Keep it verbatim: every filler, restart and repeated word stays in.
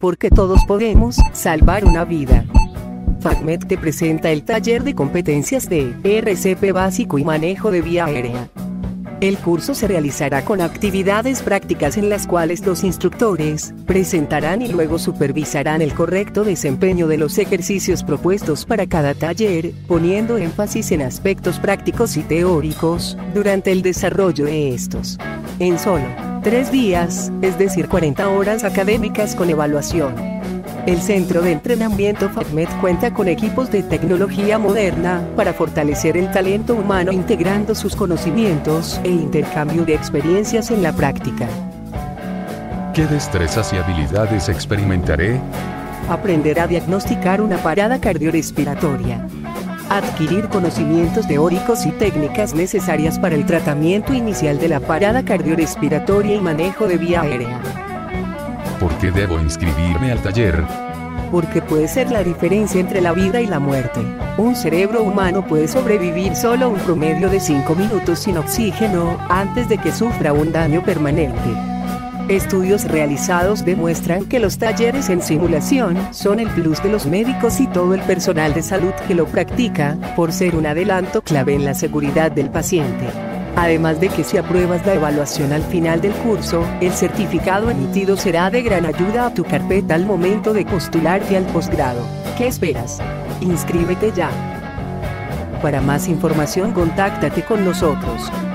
porque todos podemos salvar una vida. FACMED te presenta el taller de competencias de R C P básico y manejo de vía aérea. El curso se realizará con actividades prácticas en las cuales los instructores presentarán y luego supervisarán el correcto desempeño de los ejercicios propuestos para cada taller, poniendo énfasis en aspectos prácticos y teóricos durante el desarrollo de estos. En solo tres días, es decir cuarenta horas académicas con evaluación. El Centro de Entrenamiento FACMED cuenta con equipos de tecnología moderna para fortalecer el talento humano integrando sus conocimientos e intercambio de experiencias en la práctica. ¿Qué destrezas y habilidades experimentaré? Aprender a diagnosticar una parada cardiorrespiratoria. Adquirir conocimientos teóricos y técnicas necesarias para el tratamiento inicial de la parada cardiorrespiratoria y manejo de vía aérea. ¿Por qué debo inscribirme al taller? Porque puede ser la diferencia entre la vida y la muerte. Un cerebro humano puede sobrevivir solo un promedio de cinco minutos sin oxígeno, antes de que sufra un daño permanente. Estudios realizados demuestran que los talleres en simulación son el plus de los médicos y todo el personal de salud que lo practica, por ser un adelanto clave en la seguridad del paciente. Además de que si apruebas la evaluación al final del curso, el certificado emitido será de gran ayuda a tu carpeta al momento de postularte al posgrado. ¿Qué esperas? Inscríbete ya. Para más información, contáctate con nosotros.